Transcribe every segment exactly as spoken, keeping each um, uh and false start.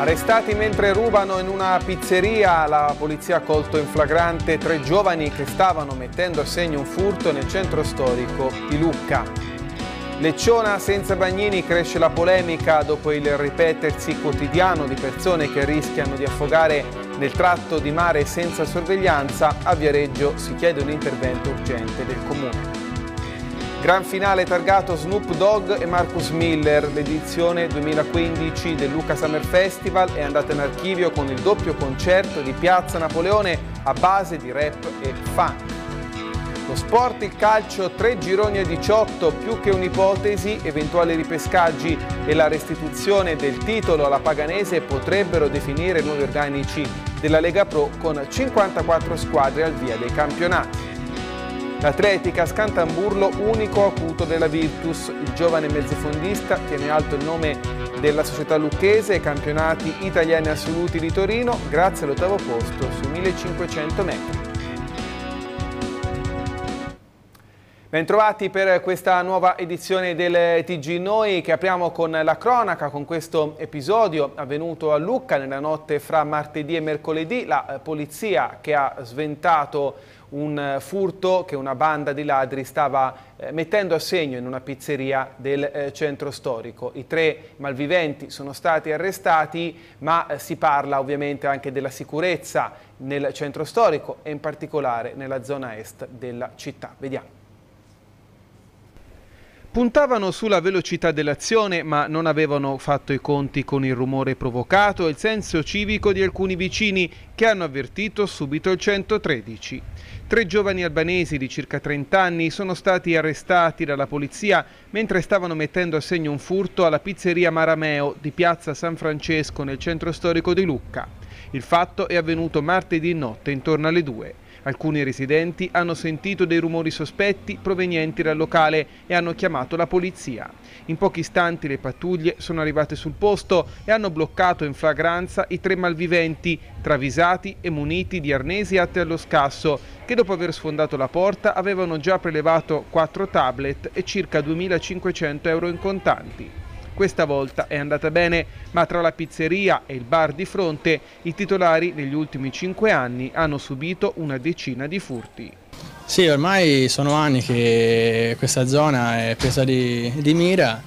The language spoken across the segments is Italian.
Arrestati mentre rubano in una pizzeria, la polizia ha colto in flagrante tre giovani che stavano mettendo a segno un furto nel centro storico di Lucca. Lecciona senza bagnini, cresce la polemica dopo il ripetersi quotidiano di persone che rischiano di affogare nel tratto di mare senza sorveglianza. A Viareggio si chiede un intervento urgente del comune. Gran finale targato Snoop Dogg e Marcus Miller. L'edizione duemilaquindici del Lucca Summer Festival è andata in archivio con il doppio concerto di Piazza Napoleone a base di rap e funk. Lo sport, il calcio, tre gironi a diciotto, più che un'ipotesi, eventuali ripescaggi e la restituzione del titolo alla Paganese potrebbero definire nuovi organici della Lega Pro con cinquantaquattro squadre al via dei campionati. L'atletica Scantamburlo, unico acuto della Virtus. Il giovane mezzofondista tiene alto il nome della società lucchese ai campionati italiani assoluti di Torino grazie all'ottavo posto sui millecinquecento metri. Bentrovati per questa nuova edizione del T G Noi, che apriamo con la cronaca, con questo episodio avvenuto a Lucca nella notte fra martedì e mercoledì. La polizia che ha sventato un furto che una banda di ladri stava eh, mettendo a segno in una pizzeria del eh, centro storico. I tre malviventi sono stati arrestati, ma eh, si parla ovviamente anche della sicurezza nel centro storico e in particolare nella zona est della città. Vediamo. Puntavano sulla velocità dell'azione, ma non avevano fatto i conti con il rumore provocato e il senso civico di alcuni vicini che hanno avvertito subito il centotredici. Tre giovani albanesi di circa trenta anni sono stati arrestati dalla polizia mentre stavano mettendo a segno un furto alla pizzeria Marameo di Piazza San Francesco nel centro storico di Lucca. Il fatto è avvenuto martedì notte intorno alle due. Alcuni residenti hanno sentito dei rumori sospetti provenienti dal locale e hanno chiamato la polizia. In pochi istanti le pattuglie sono arrivate sul posto e hanno bloccato in flagranza i tre malviventi, travisati e muniti di arnesi atti allo scasso, che dopo aver sfondato la porta avevano già prelevato quattro tablet e circa duemilacinquecento euro in contanti. Questa volta è andata bene, ma tra la pizzeria e il bar di fronte i titolari negli ultimi cinque anni hanno subito una decina di furti. Sì, ormai sono anni che questa zona è presa di, di mira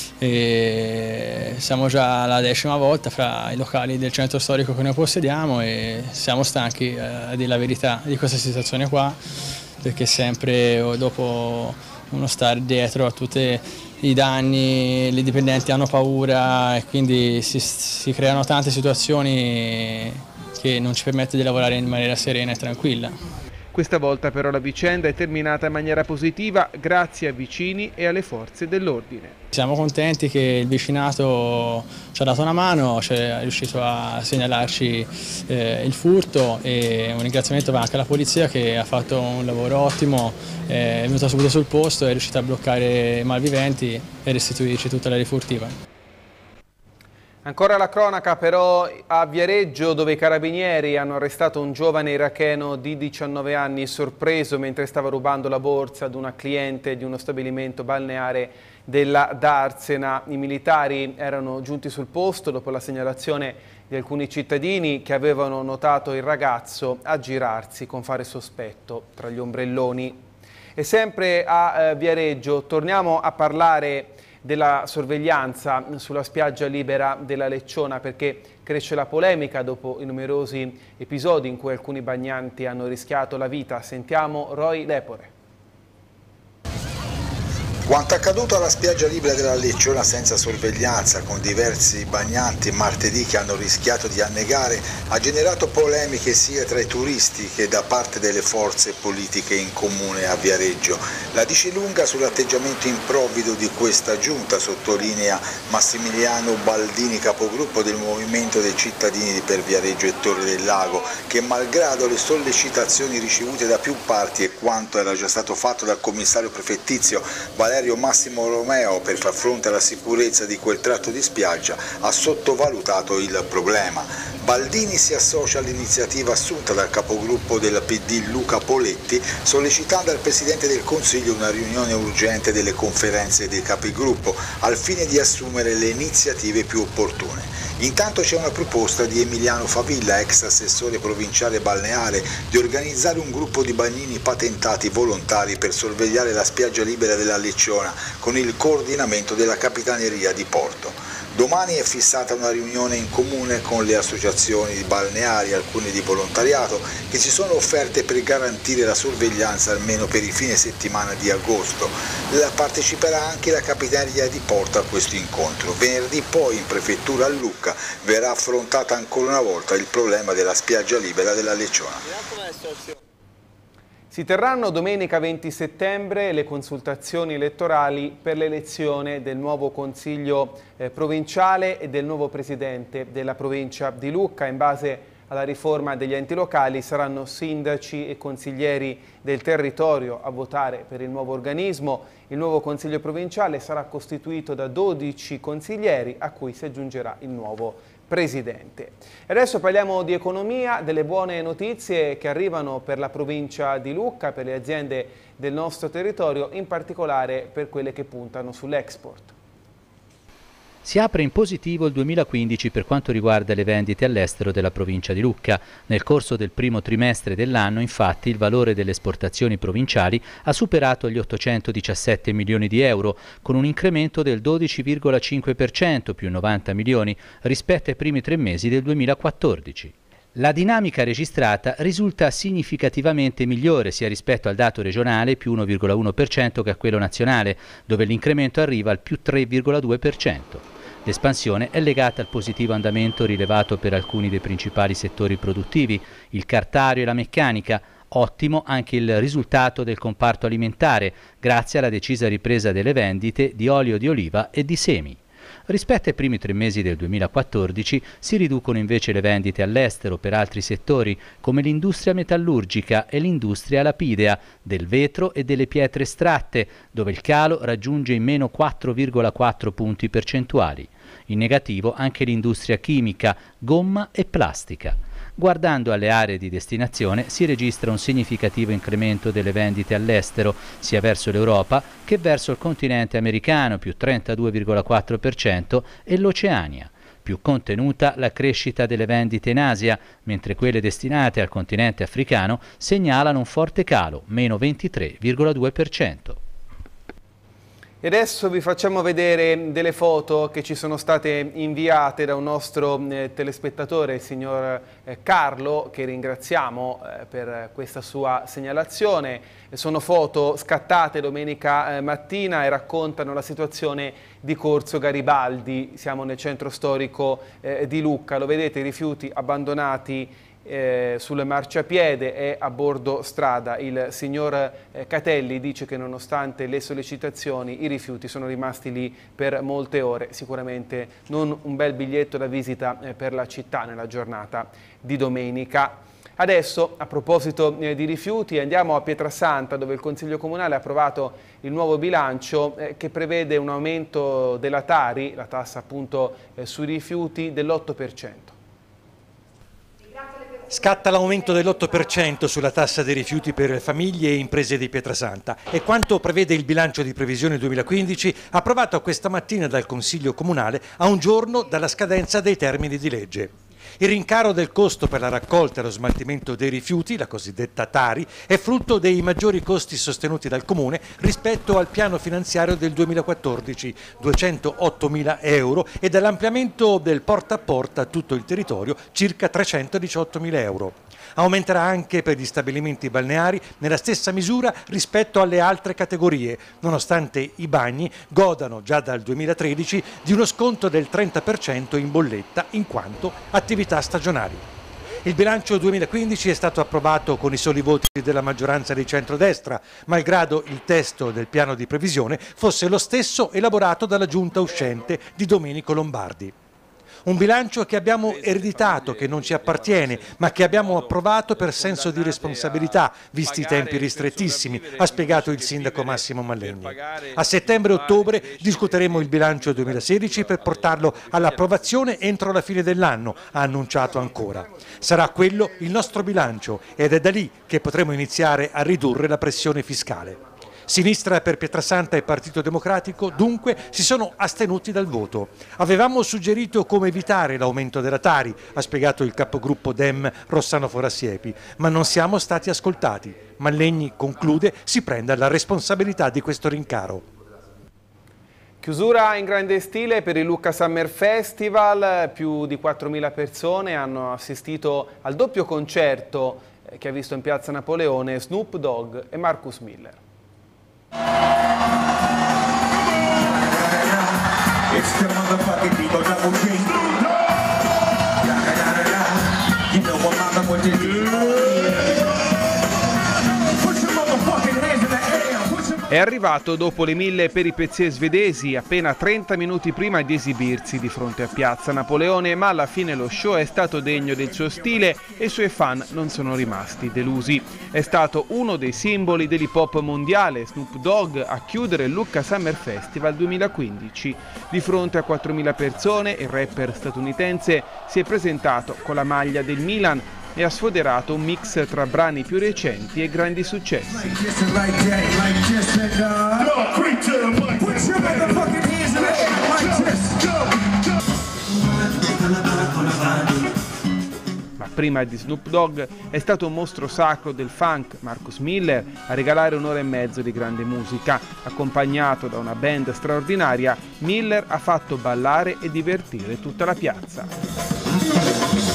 e siamo già alla decima volta fra i locali del centro storico che noi possediamo e siamo stanchi, eh, a dire la verità, di questa situazione qua, perché sempre dopo uno stare dietro a tutte i danni, i dipendenti hanno paura e quindi si, si creano tante situazioni che non ci permettono di lavorare in maniera serena e tranquilla. Questa volta però la vicenda è terminata in maniera positiva grazie ai vicini e alle forze dell'ordine. Siamo contenti che il vicinato ci ha dato una mano, è riuscito a segnalarci eh, il furto e un ringraziamento va anche alla polizia che ha fatto un lavoro ottimo, è venuta subito sul posto, è riuscita a bloccare i malviventi e restituirci tutta la rifurtiva. Ancora la cronaca però a Viareggio, dove i carabinieri hanno arrestato un giovane iracheno di diciannove anni sorpreso mentre stava rubando la borsa ad una cliente di uno stabilimento balneare della Darsena. I militari erano giunti sul posto dopo la segnalazione di alcuni cittadini che avevano notato il ragazzo aggirarsi con fare sospetto tra gli ombrelloni. E sempre a eh, Viareggio torniamo a parlare della sorveglianza sulla spiaggia libera della Lecciona, perché cresce la polemica dopo i numerosi episodi in cui alcuni bagnanti hanno rischiato la vita. Sentiamo Roy Lepore. Quanto accaduto alla spiaggia libera della Lecciona senza sorveglianza, con diversi bagnanti martedì che hanno rischiato di annegare, ha generato polemiche sia tra i turisti che da parte delle forze politiche in comune a Viareggio. La dice lunga sull'atteggiamento improvvido di questa giunta, sottolinea Massimiliano Baldini, capogruppo del Movimento dei Cittadini per Viareggio e Torre del Lago, che malgrado le sollecitazioni ricevute da più parti e quanto era già stato fatto dal commissario prefettizio Valerio Massimo Romeo per far fronte alla sicurezza di quel tratto di spiaggia, ha sottovalutato il problema. Baldini si associa all'iniziativa assunta dal capogruppo del P D Luca Poletti, sollecitando al Presidente del Consiglio Consiglio una riunione urgente delle conferenze dei capigruppo al fine di assumere le iniziative più opportune. Intanto c'è una proposta di Emiliano Favilla, ex assessore provinciale balneare, di organizzare un gruppo di bagnini patentati volontari per sorvegliare la spiaggia libera della Lecciona con il coordinamento della Capitaneria di Porto. Domani è fissata una riunione in comune con le associazioni di balneari, alcune di volontariato, che si sono offerte per garantire la sorveglianza almeno per i fine settimana di agosto. La parteciperà anche la Capitaneria di Porto a questo incontro. Venerdì poi in prefettura a Lucca verrà affrontata ancora una volta il problema della spiaggia libera della Lecciona. Si terranno domenica venti settembre le consultazioni elettorali per l'elezione del nuovo Consiglio eh, provinciale e del nuovo Presidente della provincia di Lucca. In base alla riforma degli enti locali saranno sindaci e consiglieri del territorio a votare per il nuovo organismo. Il nuovo Consiglio provinciale sarà costituito da dodici consiglieri a cui si aggiungerà il nuovo Presidente. E adesso parliamo di economia, delle buone notizie che arrivano per la provincia di Lucca, per le aziende del nostro territorio, in particolare per quelle che puntano sull'export. Si apre in positivo il duemilaquindici per quanto riguarda le vendite all'estero della provincia di Lucca. Nel corso del primo trimestre dell'anno, infatti, il valore delle esportazioni provinciali ha superato gli ottocentodiciassette milioni di euro, con un incremento del dodici virgola cinque per cento, più novanta milioni, rispetto ai primi tre mesi del duemilaquattordici. La dinamica registrata risulta significativamente migliore sia rispetto al dato regionale, più uno virgola uno per cento, che a quello nazionale, dove l'incremento arriva al più tre virgola due per cento. L'espansione è legata al positivo andamento rilevato per alcuni dei principali settori produttivi, il cartario e la meccanica. Ottimo anche il risultato del comparto alimentare, grazie alla decisa ripresa delle vendite di olio di oliva e di semi. Rispetto ai primi tre mesi del duemilaquattordici si riducono invece le vendite all'estero per altri settori come l'industria metallurgica e l'industria lapidea, del vetro e delle pietre estratte, dove il calo raggiunge in meno quattro virgola quattro punti percentuali. In negativo anche l'industria chimica, gomma e plastica. Guardando alle aree di destinazione si registra un significativo incremento delle vendite all'estero, sia verso l'Europa che verso il continente americano, più trentadue virgola quattro per cento, e l'Oceania. Più contenuta la crescita delle vendite in Asia, mentre quelle destinate al continente africano segnalano un forte calo, meno ventitré virgola due per cento. E adesso vi facciamo vedere delle foto che ci sono state inviate da un nostro eh, telespettatore, il signor eh, Carlo, che ringraziamo eh, per questa sua segnalazione. Sono foto scattate domenica eh, mattina e raccontano la situazione di Corso Garibaldi. Siamo nel centro storico eh, di Lucca, lo vedete, i rifiuti abbandonati Eh, sul marciapiede e a bordo strada. Il signor eh, Catelli dice che nonostante le sollecitazioni i rifiuti sono rimasti lì per molte ore. Sicuramente non un bel biglietto da visita eh, per la città nella giornata di domenica. Adesso, a proposito eh, di rifiuti, andiamo a Pietrasanta, dove il Consiglio Comunale ha approvato il nuovo bilancio eh, che prevede un aumento della Tari, la tassa appunto eh, sui rifiuti, dell'otto per cento. Scatta l'aumento dell'otto per cento sulla tassa dei rifiuti per famiglie e imprese di Pietrasanta. È quanto prevede il bilancio di previsione duemilaquindici approvato questa mattina dal Consiglio Comunale a un giorno dalla scadenza dei termini di legge. Il rincaro del costo per la raccolta e lo smaltimento dei rifiuti, la cosiddetta Tari, è frutto dei maggiori costi sostenuti dal Comune rispetto al piano finanziario del duemilaquattordici, duecentoottomila euro, e dall'ampliamento del porta a porta a tutto il territorio, circa trecentodiciottomila euro. Aumenterà anche per gli stabilimenti balneari nella stessa misura rispetto alle altre categorie, nonostante i bagni godano già dal duemilatredici di uno sconto del trenta per cento in bolletta in quanto attività stagionali. Il bilancio duemilaquindici è stato approvato con i soli voti della maggioranza di centrodestra, malgrado il testo del piano di previsione fosse lo stesso elaborato dalla giunta uscente di Domenico Lombardi. Un bilancio che abbiamo ereditato, che non ci appartiene, ma che abbiamo approvato per senso di responsabilità, visti i tempi ristrettissimi, ha spiegato il sindaco Massimo Mallegni. A settembre e ottobre discuteremo il bilancio duemilasedici per portarlo all'approvazione entro la fine dell'anno, ha annunciato ancora. Sarà quello il nostro bilancio ed è da lì che potremo iniziare a ridurre la pressione fiscale. Sinistra per Pietrasanta e Partito Democratico dunque si sono astenuti dal voto. Avevamo suggerito come evitare l'aumento della Tari, ha spiegato il capogruppo Dem Rossano Forasiepi, ma non siamo stati ascoltati. Mallegni conclude si prenda la responsabilità di questo rincaro. Chiusura in grande stile per il Lucca Summer Festival, più di quattromila persone hanno assistito al doppio concerto che ha visto in piazza Napoleone Snoop Dogg e Marcus Miller. È arrivato dopo le mille peripezie svedesi, appena trenta minuti prima di esibirsi di fronte a piazza Napoleone, ma alla fine lo show è stato degno del suo stile e i suoi fan non sono rimasti delusi. È stato uno dei simboli dell'hip hop mondiale, Snoop Dogg, a chiudere il Lucca Summer Festival duemilaquindici. Di fronte a quattromila persone, il rapper statunitense si è presentato con la maglia del Milan e ha sfoderato un mix tra brani più recenti e grandi successi. Ma prima di Snoop Dogg è stato un mostro sacro del funk, Marcus Miller, a regalare un'ora e mezzo di grande musica. Accompagnato da una band straordinaria, Miller ha fatto ballare e divertire tutta la piazza.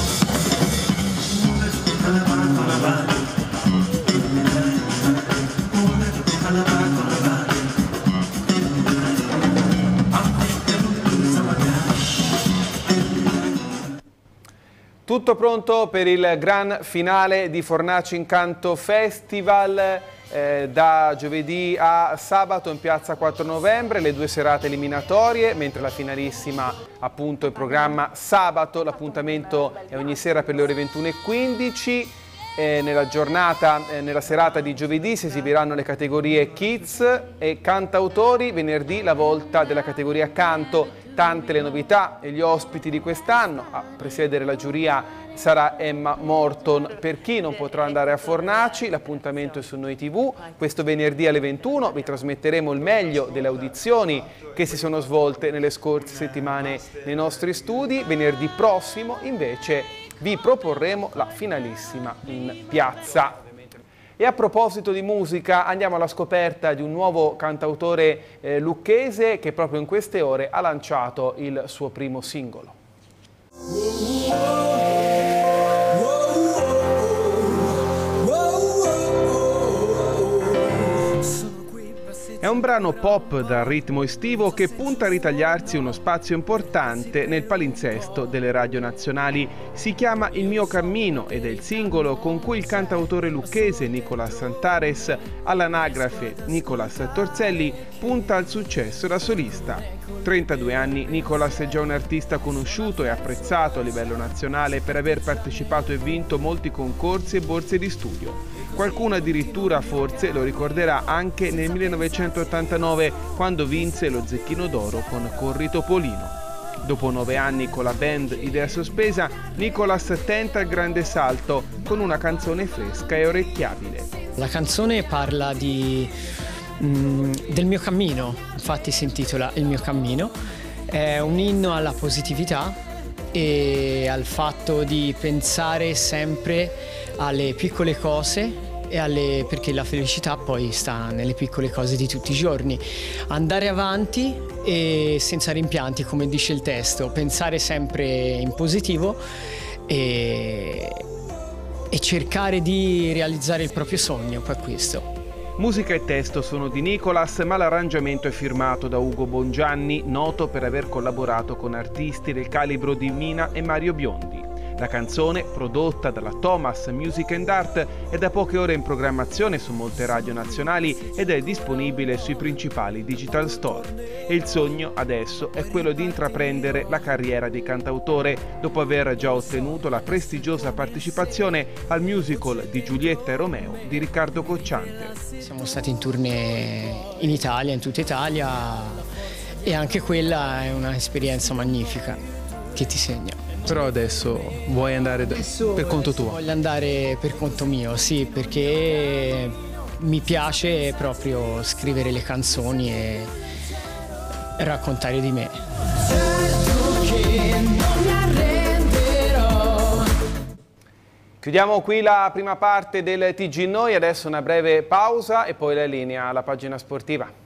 Tutto pronto per il gran finale di Fornaci Incanto Festival, eh, da giovedì a sabato in piazza quattro novembre, le due serate eliminatorie, mentre la finalissima appunto in programma sabato. L'appuntamento è ogni sera per le ore ventuno e quindici. Eh, nella giornata, eh, nella serata di giovedì si esibiranno le categorie Kids e Cantautori, venerdì la volta della categoria Canto. Tante le novità e gli ospiti di quest'anno. A presiedere la giuria sarà Emma Morton. Per chi non potrà andare a Fornaci, l'appuntamento è su Noi tivù. Questo venerdì alle ventuno vi trasmetteremo il meglio delle audizioni che si sono svolte nelle scorse settimane nei nostri studi. Venerdì prossimo invece vi proporremo la finalissima in piazza. E a proposito di musica, andiamo alla scoperta di un nuovo cantautore eh, lucchese che proprio in queste ore ha lanciato il suo primo singolo. È un brano pop dal ritmo estivo che punta a ritagliarsi uno spazio importante nel palinsesto delle radio nazionali. Si chiama Il mio cammino ed è il singolo con cui il cantautore lucchese Nicolas Antares, all'anagrafe Nicolas Torzelli, punta al successo da solista. trentadue anni, Nicolas è già un artista conosciuto e apprezzato a livello nazionale per aver partecipato e vinto molti concorsi e borse di studio. Qualcuno addirittura forse lo ricorderà anche nel millenovecentottantanove, quando vinse lo Zecchino d'Oro con Corri Topolino. Dopo nove anni con la band Idea Sospesa, Nicolas tenta il grande salto con una canzone fresca e orecchiabile. La canzone parla di, mm, del mio cammino, infatti si intitola Il mio cammino. È un inno alla positività e al fatto di pensare sempre alle piccole cose e alle, perché la felicità poi sta nelle piccole cose di tutti i giorni. Andare avanti e senza rimpianti, come dice il testo, pensare sempre in positivo e, e cercare di realizzare il proprio sogno, poi questo. Musica e testo sono di Nicolas, ma l'arrangiamento è firmato da Ugo Bongianni, noto per aver collaborato con artisti del calibro di Mina e Mario Biondi. La canzone, prodotta dalla Thomas Music and Art, è da poche ore in programmazione su molte radio nazionali ed è disponibile sui principali digital store. E il sogno adesso è quello di intraprendere la carriera di cantautore, dopo aver già ottenuto la prestigiosa partecipazione al musical di Giulietta e Romeo di Riccardo Cocciante. Siamo stati in tournée in Italia, in tutta Italia, e anche quella è un'esperienza magnifica che ti segna. Però adesso vuoi andare adesso, per conto adesso tuo? Voglio andare per conto mio, sì, perché mi piace proprio scrivere le canzoni e raccontare di me. Chiudiamo qui la prima parte del T G Noi, adesso una breve pausa e poi la linea alla pagina sportiva.